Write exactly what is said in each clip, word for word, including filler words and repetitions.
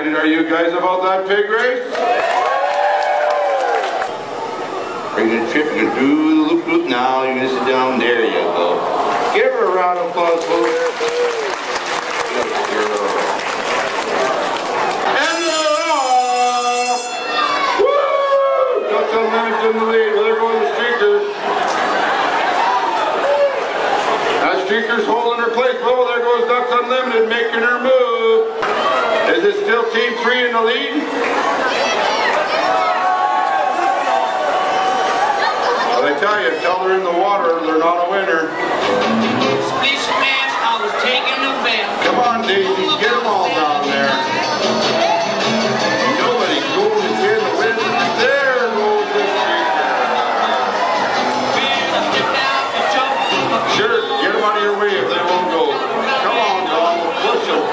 excited are you guys about that pig race? Bring the trip, you can do the loop loop now, you're gonna sit down, there you go. Give her a round of applause, folks. Good girl. And they're off! Woo! Ducks Unlimited in the lead, well there goes the streaker. That streaker's holding her place, well there goes Ducks Unlimited making her move. Is it still team three in the lead? Well, I tell you, until they're in the water, they're not a winner. Splish smash, I was taking the bell. Come on, Daisy, get them all down there. Nobody goes to get the win. There goes the streaker. Sure, get them out of your way if they won't go. Come on, Don, we'll push them.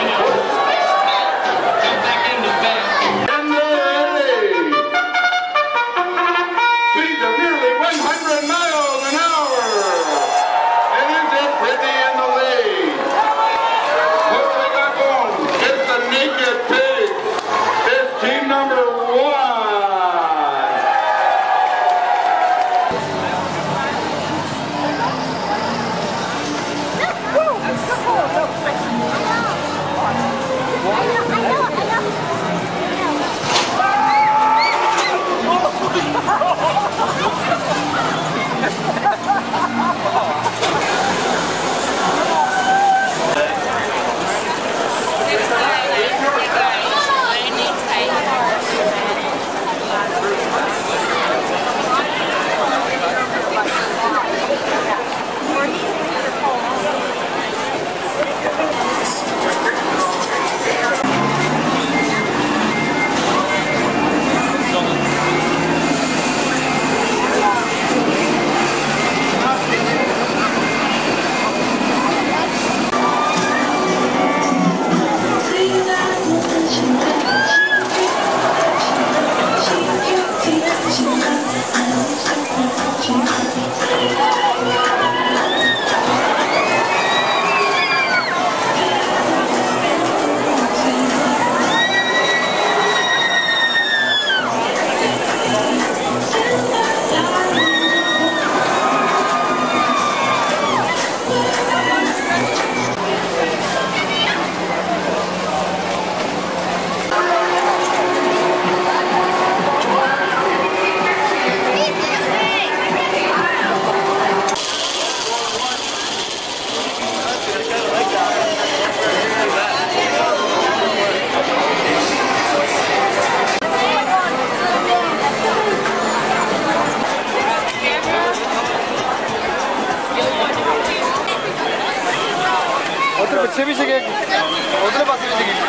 otro बच्चे भी सके उधर पास भी सके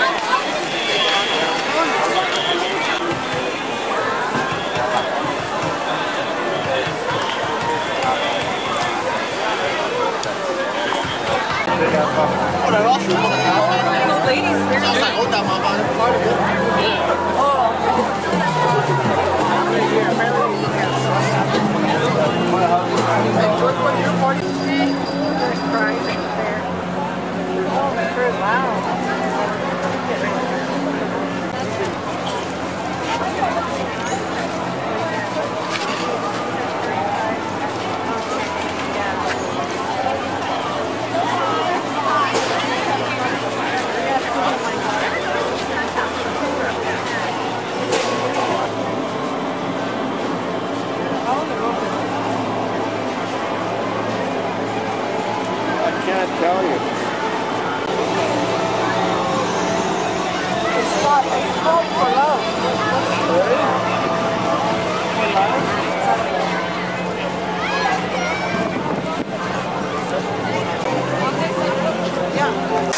Hola, vas. Ladies, I can't tell you. It's not, it's called for love. Really? For love? Yeah.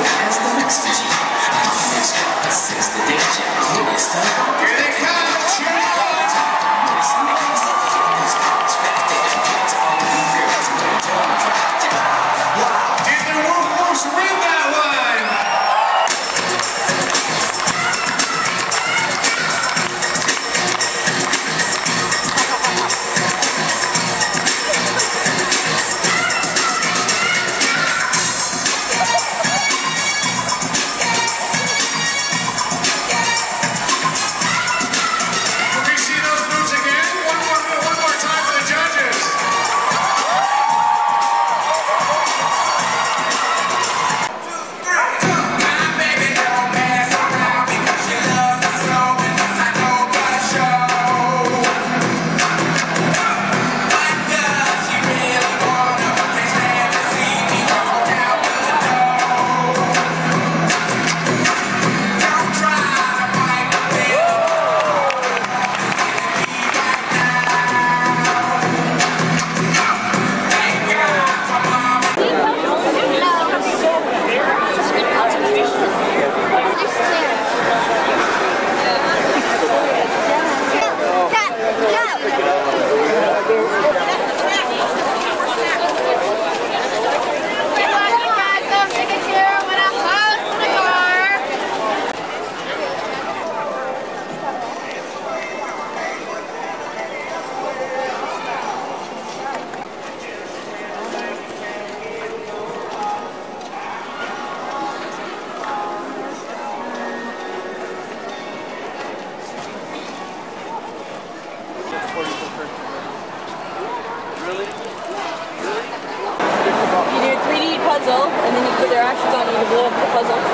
Here they come! their ashes on you to blow up the puzzle.